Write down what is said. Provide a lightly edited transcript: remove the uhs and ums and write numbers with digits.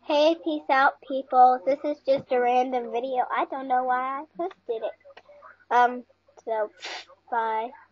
Hey, peace out, people. This is just a random video. I don't know why I posted it. So, bye.